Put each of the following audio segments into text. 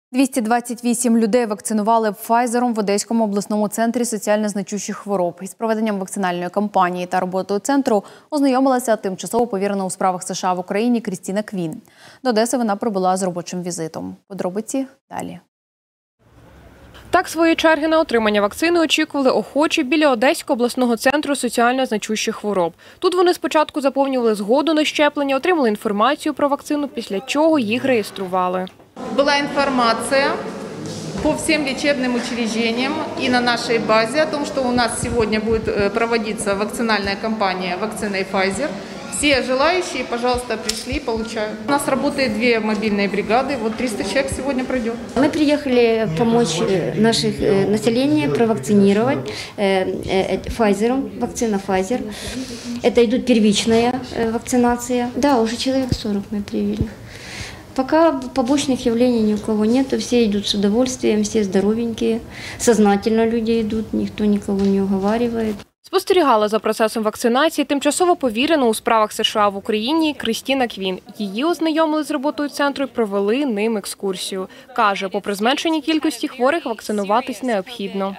228 людей вакцинували Pfizerом в Одеському обласному центрі соціально значущих хвороб. Із проведенням вакцинальної кампанії та роботою центру ознайомилася тимчасово повірена у справах США в Україні Крістіна Квін. До Одеси вона прибула з робочим візитом. Подробиці далі. Так свої черги на отримання вакцини очікували охочі біля Одеського обласного центру соціально значущих хвороб. Тут вони спочатку заповнювали згоду на щеплення, отримали інформацію про вакцину, після чого їх реєстрували. Была информация по всем лечебным учреждениям и на нашей базе о том, что у нас сегодня будет проводиться вакцинальная кампания вакциной Pfizer. Все желающие, пожалуйста, пришли, получают. У нас работает 2 мобильные бригады, вот 300 человек сегодня пройдет. Мы приехали помочь наших населения провакцинировать Pfizer, вакцина Pfizer. Это идет первичная вакцинация. Да, уже человек 40 мы привели. Пока побочных явлений ни у кого нет, все идут с удовольствием, все здоровенькие, сознательно люди идут, никто никого не уговаривает. Спостерігала за процесом вакцинації тимчасово повірена у справах США в Україні Крістіна Квін. Її ознайомили з роботою центру і провели ним екскурсію. Каже, попри зменшення кількості хворих, вакцинуватись необхідно.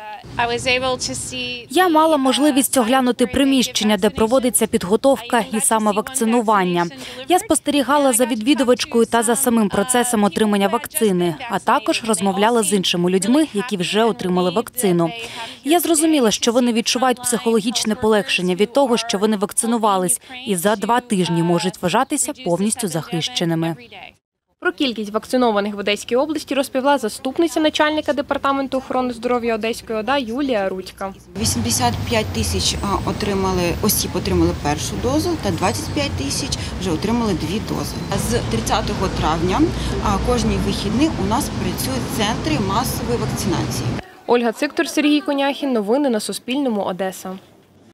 Я мала можливість оглянути приміщення, де проводиться підготовка і саме вакцинування. Я спостерігала за відвідувачкою та за самим процесом отримання вакцини, а також розмовляла з іншими людьми, які вже отримали вакцину. Я зрозуміла, що вони відчувають психологічне полегшення від того, що вони вакцинувались, і за 2 тижні можуть вважатися повністю захищеними. Про кількість вакцинованих в Одеській області розповіла заступниця начальника департаменту охорони здоров'я Одеської ОДА Юлія Рудька. 85 тисяч осіб отримали першу дозу та 25 тисяч вже отримали 2 дози. З 30 травня кожні вихідні у нас працюють центри масової вакцинації. Ольга Циктор, Сергій Коняхін. Новини на Суспільному. Одеса.